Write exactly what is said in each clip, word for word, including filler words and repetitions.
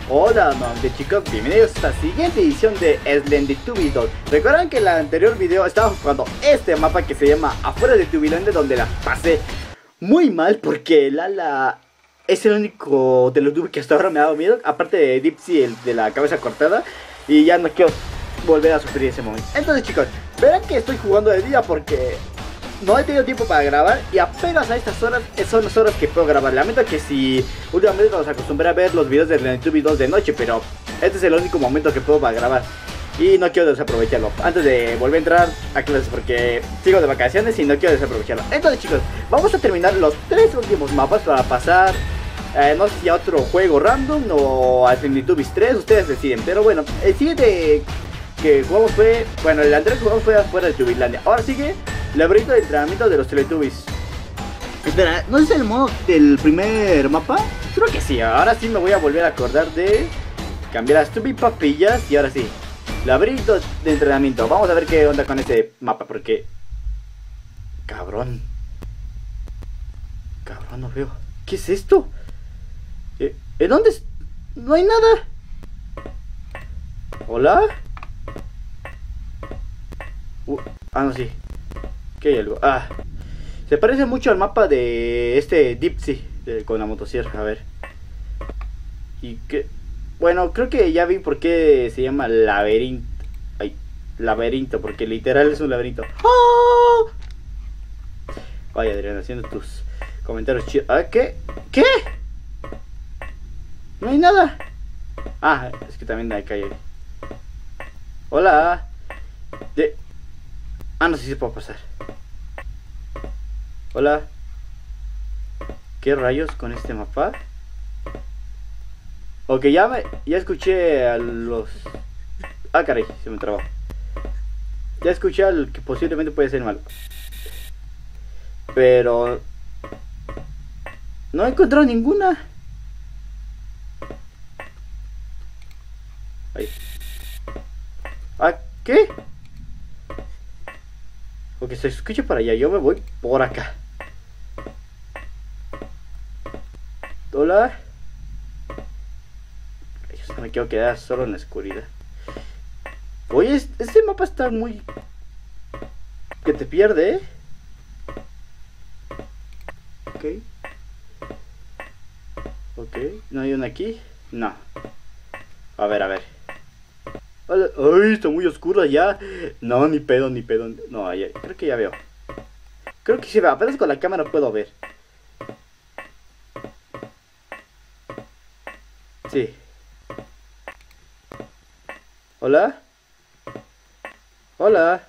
Hola nuevamente chicos, bienvenidos a esta siguiente edición de Slendytubbies dos. Recuerdan que en el anterior video estábamos jugando este mapa que se llama Afuera de Tubilandia, donde la pasé muy mal porque Lala es el único de los tubos que hasta ahora me ha dado miedo, aparte de Dipsy, el de la cabeza cortada, y ya no quiero volver a sufrir ese momento. Entonces chicos, verán que estoy jugando de día porque no he tenido tiempo para grabar y apenas a estas horas son las horas que puedo grabar. Lamento que si últimamente nos acostumbré a ver los videos de Slendytubbies dos de noche, pero este es el único momento que puedo para grabar y no quiero desaprovecharlo antes de volver a entrar a clases porque sigo de vacaciones y no quiero desaprovecharlo. Entonces chicos, vamos a terminar los tres últimos mapas para pasar eh, no sé si a otro juego random o a Slendytubbies tres, ustedes deciden. Pero bueno, el siguiente que jugamos fue, bueno, el anterior que jugamos fue Afuera de Tubilandia. Ahora sigue laberinto de entrenamiento de los Teletubbies. Espera, ¿no es el modo del primer mapa? Creo que sí, ahora sí me voy a volver a acordar de cambiar las Tubby papillas. Y ahora sí, laberinto de entrenamiento. Vamos a ver qué onda con este mapa, porque cabrón Cabrón, no veo. ¿Qué es esto? ¿Eh, ¿En dónde es? No hay nada. ¿Hola? Uh, ah, no, sí. ¿Qué hay algo? Ah, se parece mucho al mapa de este Dipsy de, con la motosierra. A ver. Y que, bueno, creo que ya vi por qué se llama laberinto. Ay, laberinto, porque literal es un laberinto. ¡Oh! Vaya, Adrián, haciendo tus comentarios chidos. ¿Ah, qué? ¿Qué? No hay nada. Ah, es que también hay calle. Hola. De... Ah, no sé si se puede pasar. Hola. ¿Qué rayos con este mapa? Ok, ya me, ya escuché a los... Ah, caray, se me trabó. Ya escuché al que posiblemente puede ser malo, pero no he encontrado ninguna. Ahí. ¿Ah, qué? Ok, se escucha para allá, yo me voy por acá. Hola. Yo me quiero quedar solo en la oscuridad. Oye, este mapa está muy... que te pierde, ¿eh? Ok. Ok, ¿no hay una aquí? No. A ver, a ver. Hola. Ay, está muy oscuro ya. No, ni pedo, ni pedo. No, ya, creo que ya veo. Creo que sí veo, apenas con la cámara puedo ver. Sí. Hola. Hola.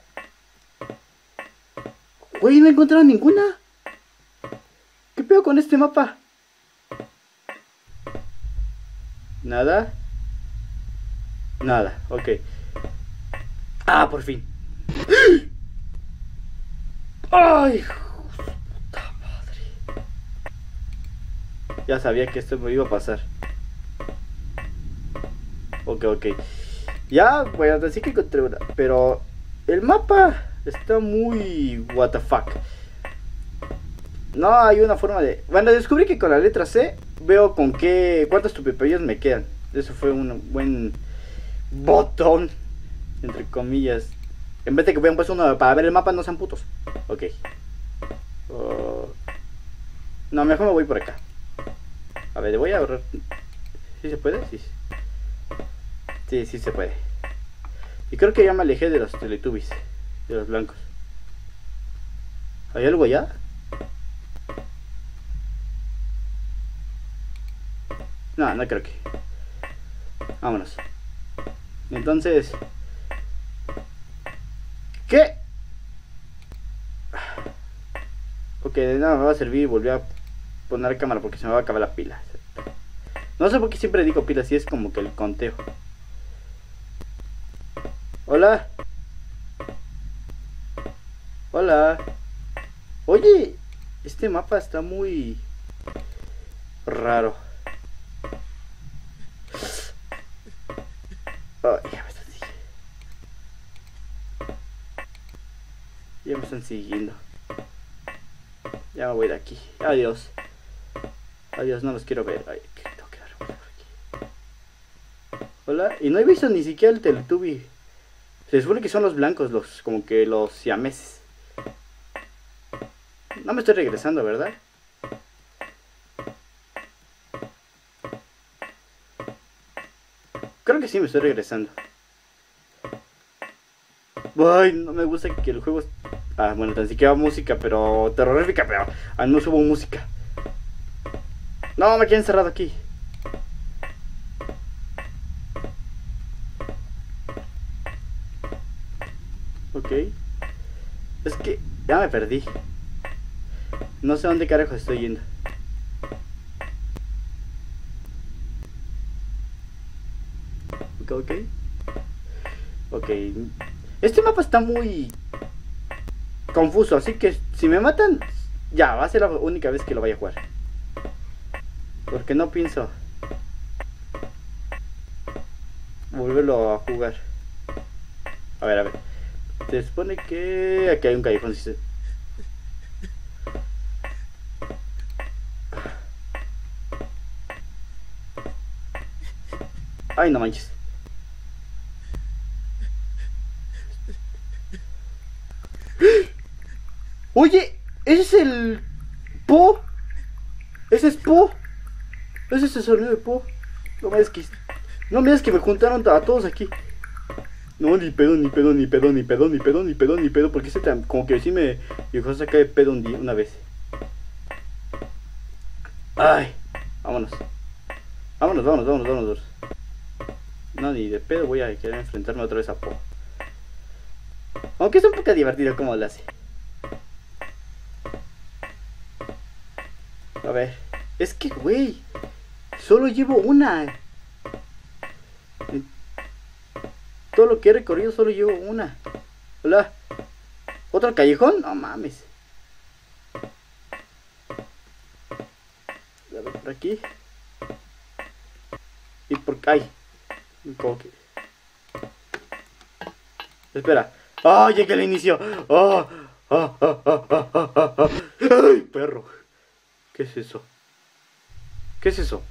Güey, no he encontrado ninguna. ¿Qué pedo con este mapa? Nada. Nada, ok. Ah, por fin. Ay, puta madre. Ya sabía que esto me iba a pasar. Ok, ok. Ya, bueno, así que encontré una. Pero el mapa está muy what the fuck. No hay una forma de... Bueno, descubrí que con la letra C veo con qué... cuántos tupipellos me quedan. Eso fue un buen botón, entre comillas. En vez de que hubieran puesto uno para ver el mapa, no sean putos. Ok. Uh... No, mejor me voy por acá. A ver, voy a ahorrar. ¿Sí se puede? Sí. Sí, sí se puede. Y creo que ya me alejé de los Teletubbies, de los blancos. ¿Hay algo allá? No, no creo que. Vámonos. Entonces, ¿qué? Ok, de nada me va a servir volver a poner cámara porque se me va a acabar la pila. No sé por qué siempre digo pila, si es como que el conteo. Hola. Hola. Oye, este mapa está muy raro. Oh, ya me están siguiendo. Ya me están siguiendo. Ya me voy de aquí. Adiós. Adiós, no los quiero ver. Ay, que tengo que dar por aquí. Hola. Y no he visto ni siquiera el Teletubby. Se supone que son los blancos, los como que los siameses. No me estoy regresando, ¿verdad? Creo que sí me estoy regresando. Ay, no me gusta que el juego... Ah, bueno, tan siquiera música, pero terrorífica, pero ah, no subo música. No, me quedé encerrado aquí. Ok. Es que ya me perdí. No sé dónde carajo estoy yendo. Ok, ok. Ok. Este mapa está muy confuso, así que si me matan, ya, va a ser la única vez que lo vaya a jugar. Porque no pienso volverlo a jugar. A ver, a ver. Se supone que aquí hay un callejón. Si se... Ay, no manches. Oye, ese es el Po. Ese es Po. Ese es el sonido de Po. No me digas que, no me digas que me juntaron a todos aquí. No, ni pedo, ni pedo, ni pedo, ni pedo, ni pedo, ni pedo, ni pedo. Porque ese tan, como que sí me dejó sacar de pedo un día, una vez. Ay, vámonos. Vámonos, vámonos, vámonos, vámonos. No, ni de pedo voy a querer enfrentarme otra vez a Po. Aunque es un poco divertido como lo hace. A ver, es que, güey, solo llevo una. En todo lo que he recorrido solo llevo una. Hola. ¿Otro callejón? No mames. A ver, por aquí. Y por acá. Ay, como que... Espera. ¡Ah! Llegué al inicio. ¡Ah! ¡Ah! ¡Ah! ¡Ah! ¡Ah! ¡Ah! ¡Ah! ¡Ay, perro! ¿Qué es eso? ¿Qué es eso?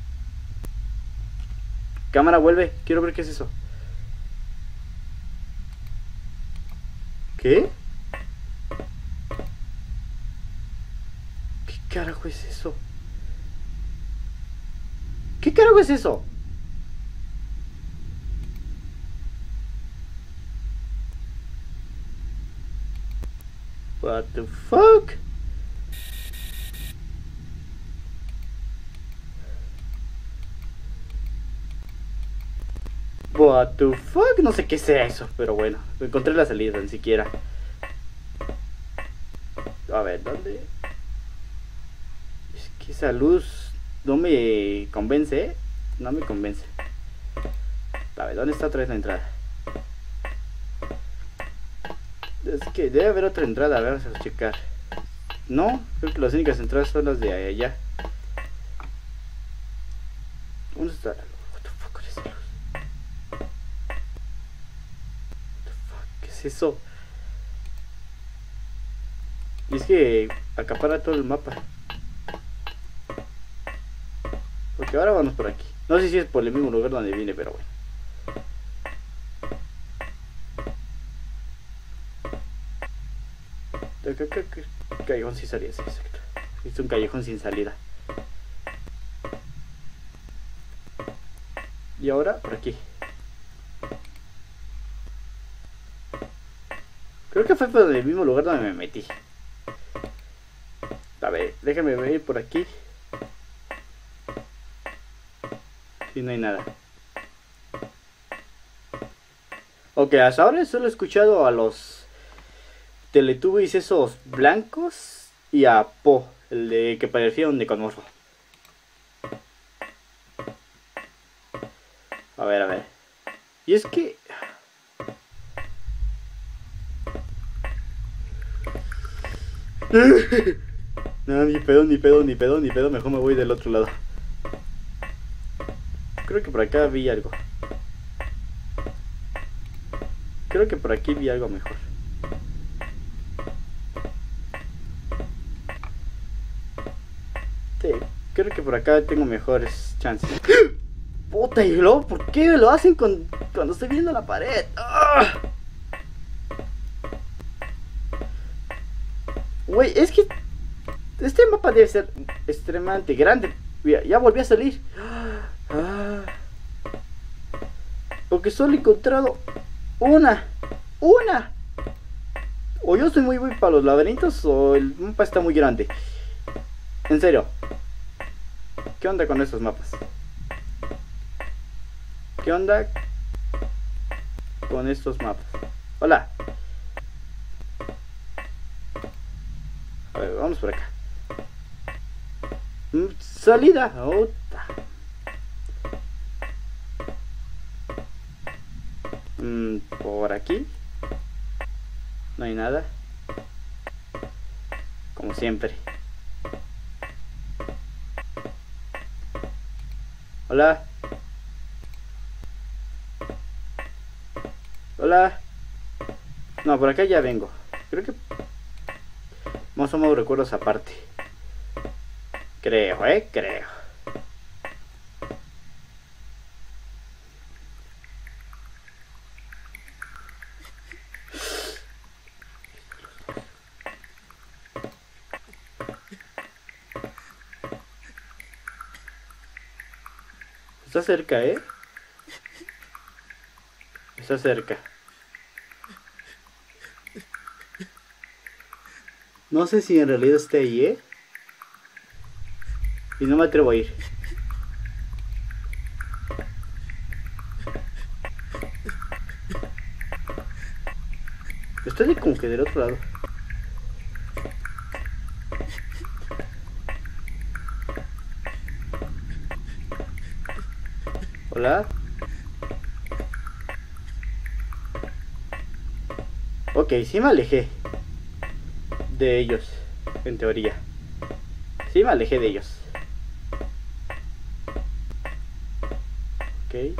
Cámara, vuelve. Quiero ver qué es eso. ¿Qué? ¿Qué carajo es eso? ¿Qué carajo es eso? What the fuck? What the fuck? No sé qué sea eso, pero bueno, encontré la salida, ni siquiera. A ver, ¿dónde? Es que esa luz no me convence, ¿eh? No me convence. A ver, ¿dónde está otra vez la entrada? Es que debe haber otra entrada, a ver, vamos a checar. No, creo que las únicas entradas son las de allá. ¿Dónde está la luz? What the fuck es esa luz? What the fuck, ¿qué es eso? Y es que acapara todo el mapa. Porque ahora vamos por aquí. No sé si es por el mismo lugar donde vine, pero bueno. Callejón sin salida, sí, exacto. Es un callejón sin salida. Y ahora por aquí. Creo que fue por el mismo lugar donde me metí. A ver, déjame ver por aquí. Si no hay nada. Ok, hasta ahora solo he escuchado a los Teletubbies esos blancos y a Po, el de que parecía un necromorfo. A ver, a ver. Y es que... No, ni pedo, ni pedo, ni pedo, ni pedo. Mejor me voy del otro lado. Creo que por acá vi algo. Creo que por aquí vi algo mejor. Sí, creo que por acá tengo mejores chances. Puta, y luego, ¿por qué lo hacen con, cuando estoy viendo la pared? ¡Ah! Güey, es que este mapa debe ser extremadamente grande. Ya, ya volví a salir. Ah. Porque solo he encontrado una. Una. O yo soy muy bueno para los laberintos o el mapa está muy grande. En serio. ¿Qué onda con estos mapas? ¿Qué onda con estos mapas? Hola. A ver, vamos por acá. Mm, salida. Ota. Mm, por aquí. No hay nada. Como siempre. Hola. Hola. No, por acá ya vengo. Creo que más o menos recuerdo esa parte. Creo, eh, creo. Está cerca, eh. Está cerca. No sé si en realidad está ahí, eh. Y no me atrevo a ir. Estoy como que del otro lado. Hola. Ok, sí me alejé de ellos, en teoría. Sí me alejé de ellos. Ok.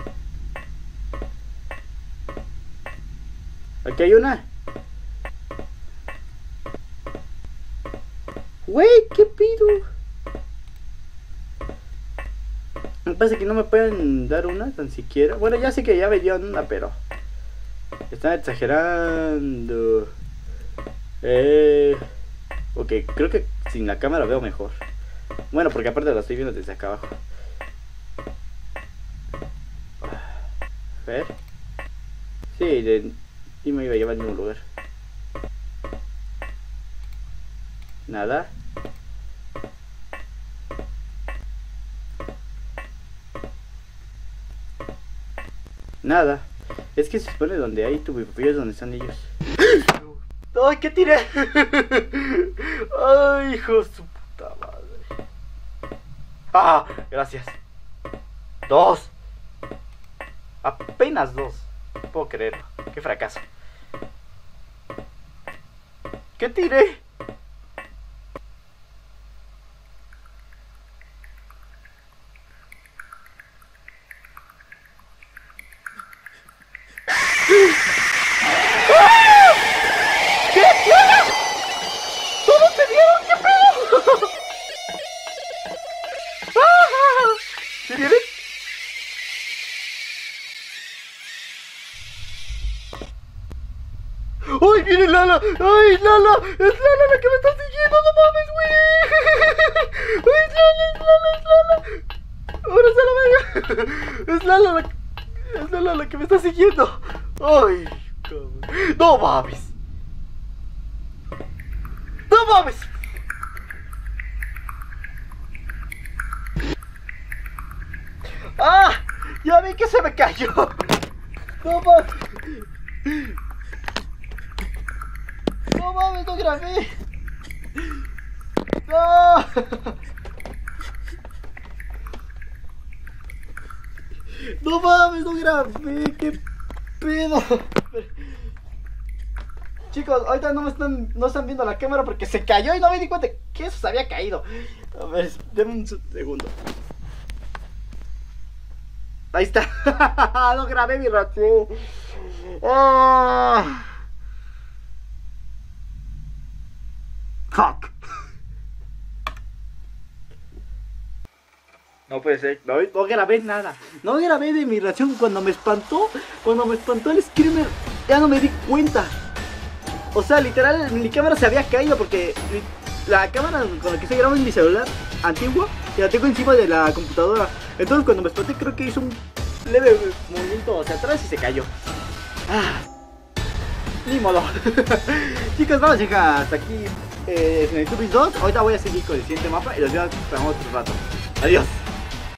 Aquí hay una. Wey, ¿qué pido? Me parece que no me pueden dar una tan siquiera. Bueno, ya sé que ya me dieron una, pero están exagerando. Eh... Ok, creo que sin la cámara veo mejor. Bueno, porque aparte la estoy viendo desde acá abajo. A ver. Sí, de... y me iba a llevar a ningún lugar. Nada. Nada. Es que se supone donde hay tu es donde están ellos. ¡Ay, qué tiré! ¡Ay, hijo de su puta madre! ¡Ah! Gracias. Dos. Apenas dos. No puedo creerlo. ¡Qué fracaso! ¿Qué tiré? ¡Ay, viene Lala! ¡Ay, Lala! ¡Es Lala la que me está siguiendo! ¡No mames, güey! ¡Ay, es Lala, es Lala, es Lala! ¡Ahora se la verga! ¡Es Lala la... es Lala la que me está siguiendo! ¡Ay, cabrón! ¡No mames! ¡No mames! ¡Ah! ¡Ya vi que se me cayó! ¡No mames! ¡No mames, no grabé! ¡No! ¡No mames, no grabé! ¡Qué pedo! Chicos, ahorita no me están, no están viendo la cámara porque se cayó y no me di cuenta que eso se había caído. A ver, denme un segundo. Ahí está. No grabé mi reacción. Oh. Fuck. No puede ser, no, no grabé nada. No grabé de mi reacción cuando me espantó. Cuando me espantó el screamer. Ya no me di cuenta. O sea, literal, mi cámara se había caído porque la cámara con la que estoy grabando en mi celular antigua, y la tengo encima de la computadora. Entonces cuando me espanté creo que hizo un leve movimiento hacia atrás y se cayó. Ah, ni modo. Chicos, vamos a llegar hasta aquí eh, en el Tubis dos. Ahorita voy a seguir con el siguiente mapa y los veo para otro rato. Adiós.